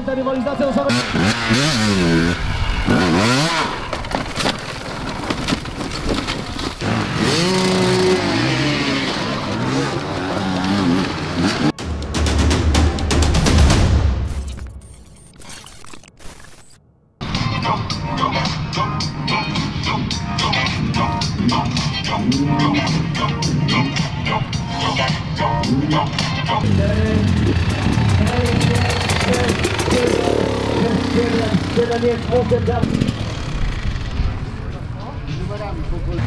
zacięta rywalizacja osoby. Jeden jest potem tam. Numerami po kolei.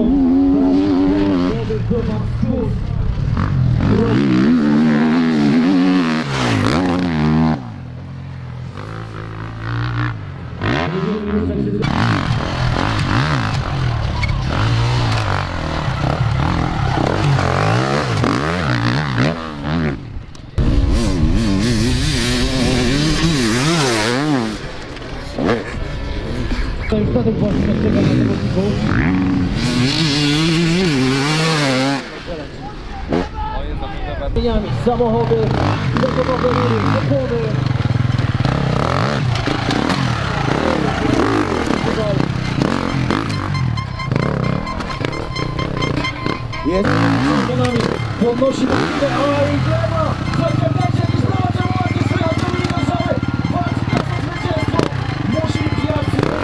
Taddy Blazusiak czeka na zawodników. Samochody, zagotowe rury, opony. Jest podnosi do chwilę, ale i gleba! Słuchajcie, będzie jakiś nowy, ładnie słychać Dominik Olszowy! Walczy na to zwycięstwo! Musi pijać!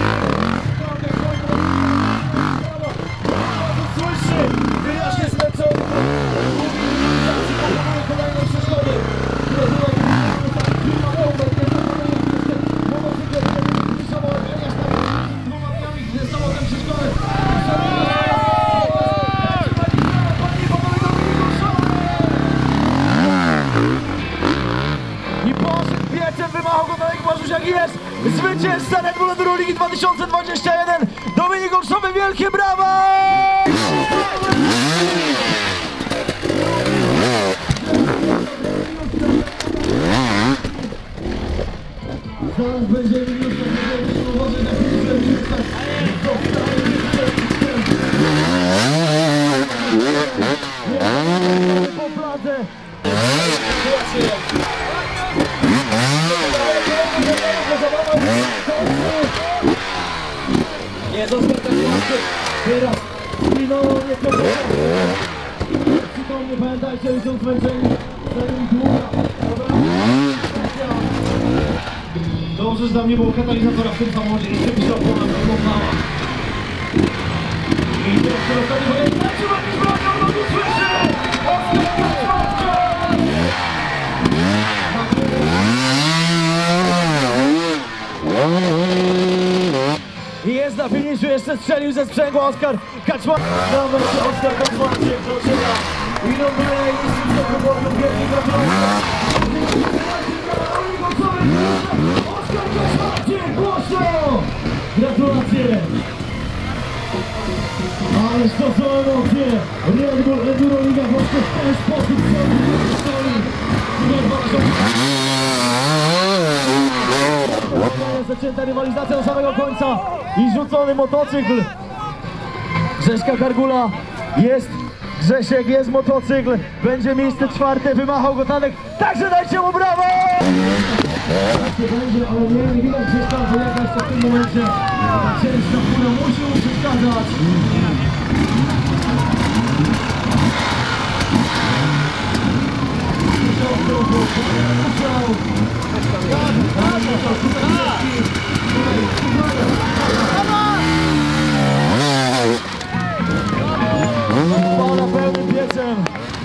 Słyszy! Wyjaśnie zmęczony! Pokonuje kolejne przeszkody! I poszedł piecem, wymachał go Dominik Olszowy, jest zwycięzca Red Bull Enduro Ligi 2021, Dominik Olszowy, wielkie brawa! Zaraz będzie Emil Juszczak, uważaj na chwilę, po pladze. Jest Oskar Kaczmarczyk. Teraz minęło nieco. Przytomnie pamiętajcie, że są zmęczeni. Dobrze, że tam nie było katalizatora w tym samochodzie. Nie się opona wyglądała. I teraz ostatni moment. Zatrzymać mi bronią, no nie słyszy! Oskar Kaczmarczyk! I jest na finiszu, jeszcze strzelił ze sprzęgła Oskar Kaczmarczyk. Nawet Oskar Kaczmarczyk dociera. I nominuje i z tego wielkie gratulacje. Oskar Kaczmarczyk, głośno! Gratulacje! Ależ to są emocje! Red Bull Enduro Liga właśnie w ten sposób zaczęta rywalizacja do samego końca i rzucony motocykl. Grzeszka Kargula jest, Grzesiek jest motocykl, będzie miejsce czwarte, wymachał go Tadek, także dajcie mu brawo! Będzie, ale nie widać Grzeszka, że jakaś w tym momencie ciężka fura musi mu przeszkadzać. Pana pełnym piecem.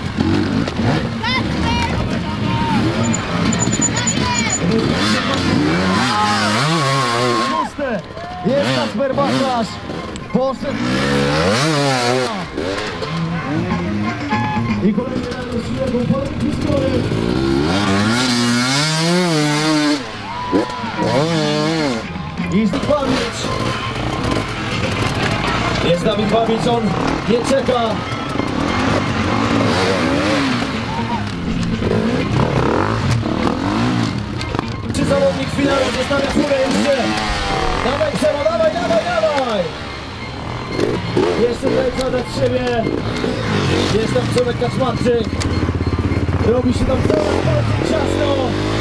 Szóste. Jest Kacper Bachlasz. Poszedł. I kolejny raz siłego polski skory. I pamięć. Jest z nami pamięć, on nie czeka. Czy zawodnik finału zostawia furę jeszcze? Dawaj Przemo, dawaj, dawaj, dawaj! Jeszcze tutaj trzeba dać siebie. Jest tam Oskar Kaczmarczyk. Robi się tam coraz bardziej ciasno.